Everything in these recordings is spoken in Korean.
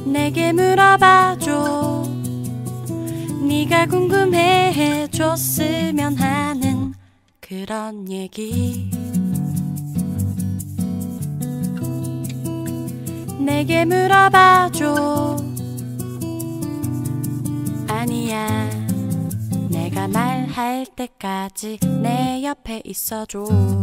내게 물어봐줘. 네가 궁금해해 줬으면 하는 그런 얘기. 내게 물어봐줘. 아니야, 내가 말할 때까지 내 옆에 있어줘.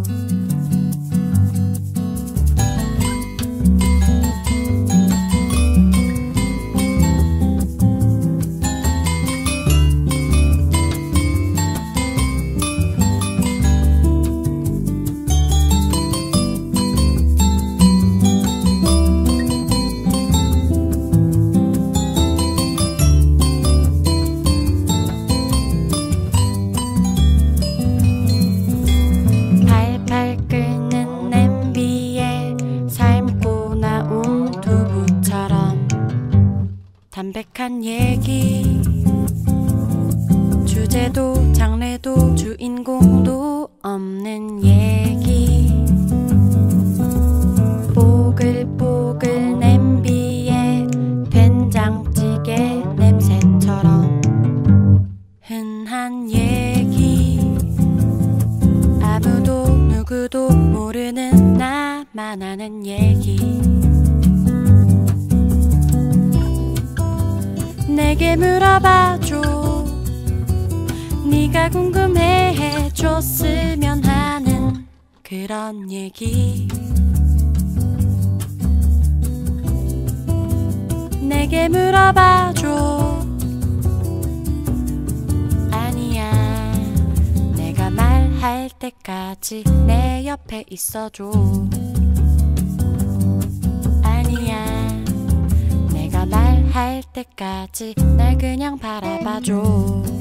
담백한 얘기. 주제도 장르도 주인공도 없는 얘기. 뽀글뽀글 냄비에 된장찌개 냄새처럼 흔한 얘기. 아무도 누구도 모르는 나만 아는 얘기. 내게 물어봐줘. 네가 궁금해해 줬으면 하는 그런 얘기. 내게 물어봐줘. 아니야, 내가 말할 때까지 내 옆에 있어줘. 아니야, 말할 때까지 날 그냥 바라봐줘.